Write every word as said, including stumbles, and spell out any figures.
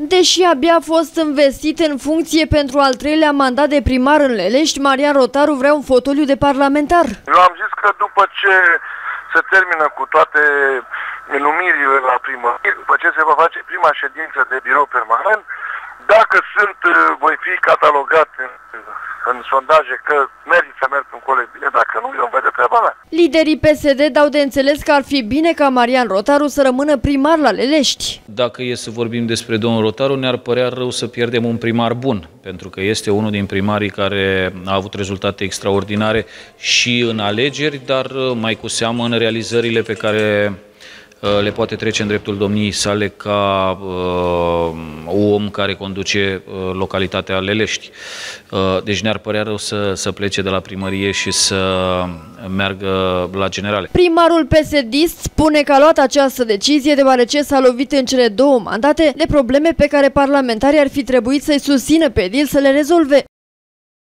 Deși abia a fost investit în funcție pentru al treilea mandat de primar în Lelești, Marian Rotaru vrea un fotoliu de parlamentar. Eu am zis că după ce se termină cu toate numirile la primărie, după ce se va face prima ședință de birou permanent, dacă sunt, voi fi catalogat în, în sondaje că merit să merg în coleg bine, dacă nu, eu văd de treaba mea. Liderii P S D dau de înțeles că ar fi bine ca Marian Rotaru să rămână primar la Lelești. Dacă e să vorbim despre domnul Rotaru, ne-ar părea rău să pierdem un primar bun, pentru că este unul din primarii care a avut rezultate extraordinare și în alegeri, dar mai cu seamă în realizările pe care le poate trece în dreptul domniei sale ca uh, om care conduce uh, localitatea Lelești. Uh, deci ne-ar părea rău să, să plece de la primărie și să meargă la generale. Primarul P S D-ist spune că a luat această decizie deoarece s-a lovit în cele două mandate de probleme pe care parlamentarii ar fi trebuit să-i susțină pe edil să le rezolve.